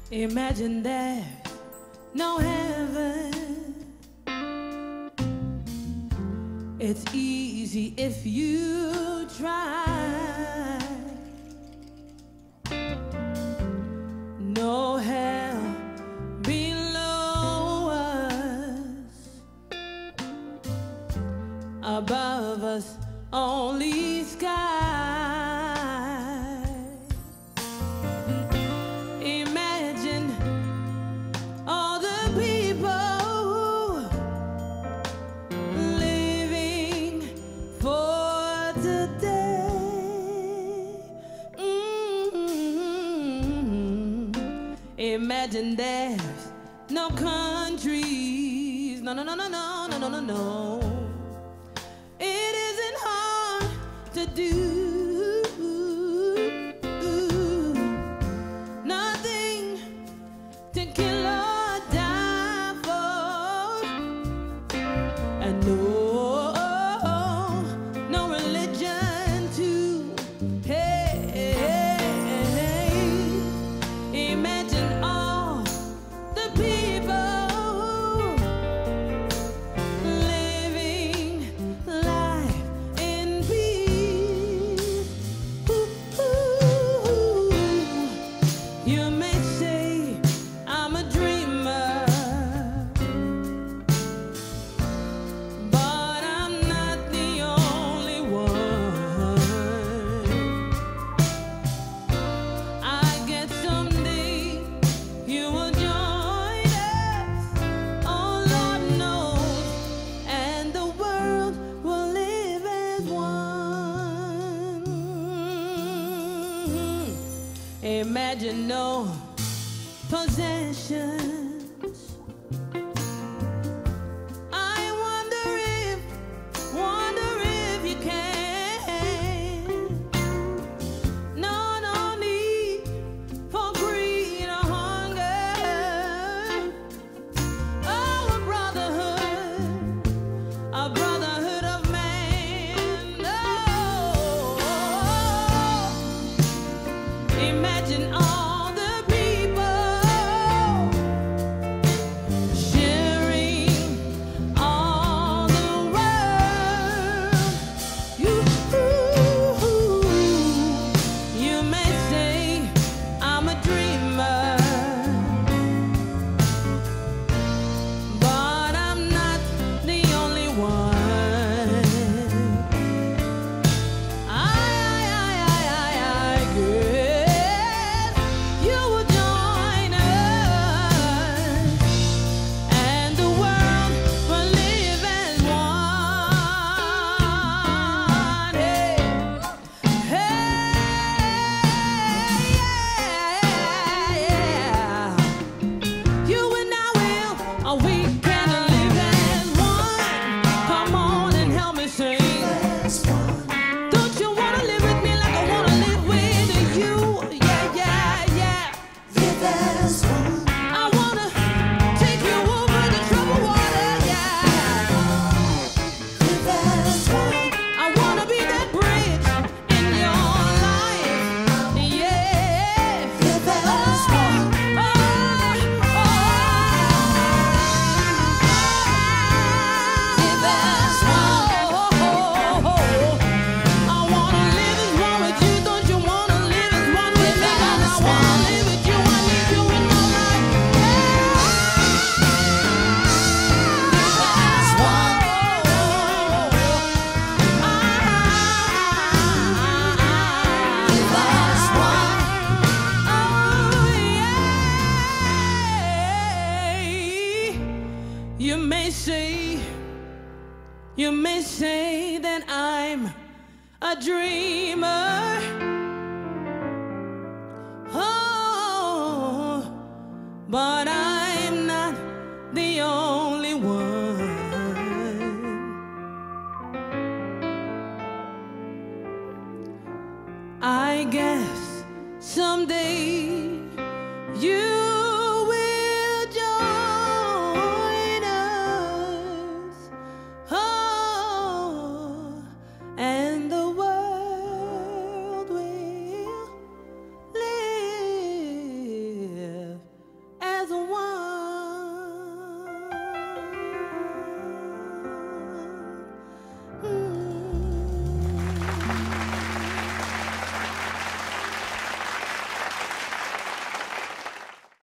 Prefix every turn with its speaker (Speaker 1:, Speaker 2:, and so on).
Speaker 1: Imagine there's no heaven. It's easy if you try. No hell below us, above us only sky. Imagine all the people living for today. Imagine there's no countries. No, no, no, no, no, no, no, no, no. It isn't hard to do. Nothing to kill or die for. And no religion to hate. Imagine all the people living life in peace. You may say I'm a dreamer, but I'm not the only one. I guess someday you will join us, oh Lord knows, and the world will live as one. Imagine no possessions. I wonder if you can. No need for greed or hunger. Oh, a brotherhood of man. Oh, imagine all the people sharing all the world. You may say I'm a dreamer, but I'm not the only one. I guess you will join us, and the world will live as one. Yeah. You and I will, we can live as one. Come on and help me sing. Don't you wanna live with me like I wanna live with you? Yeah, yeah, yeah. I wanna take you over the troubled water, yeah. I wanna be that bridge in your life, yeah. I wanna live as one with you. Don't you wanna live as one with me? 'Cause I wanna live with you. I need you in my life. You may say that I'm a dreamer. Oh, but I'm not the only one. I guess someday you